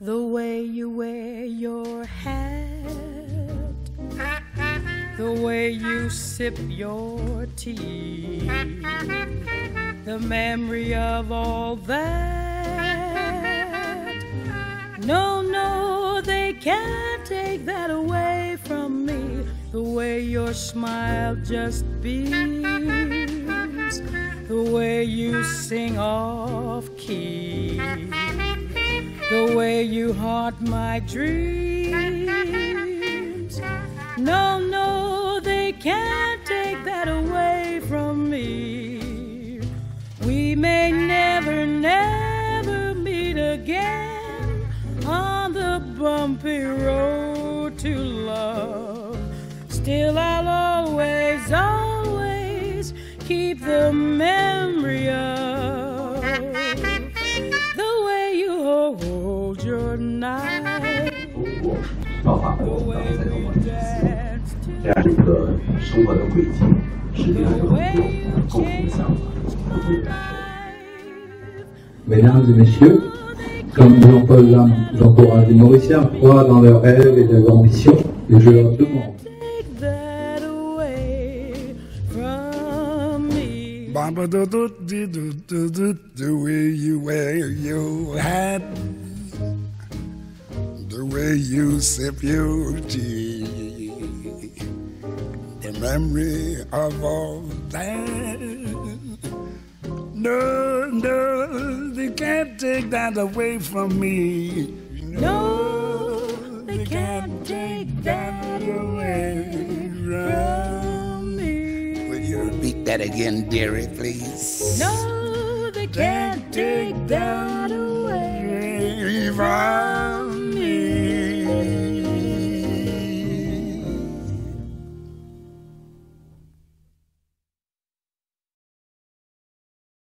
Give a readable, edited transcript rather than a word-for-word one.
the way you wear your hat, the way you sip your tea, the memory of all that. No, no, they can't take that away from me. The way your smile just beams, the way you sing off key, the way you haunt my dreams. No, no, they can't take that away from me. We may never, never meet again on the bumpy road to love. Still I'll always, always keep the memory of the way you hold your knife, the way we danced together, the way you changed my life. Mesdames et messieurs, comme Jean-Paul LAM, j'encourage les Mauriciens à croire dans leurs rêves et leurs ambitions, et je leur demande the way you wear your hat, the way you sip your tea, the memory of all that. No, no, they can't take that away from me. No, they can't take that away from me. Will you repeat that again, dearie, please? No, they can't take that away from me.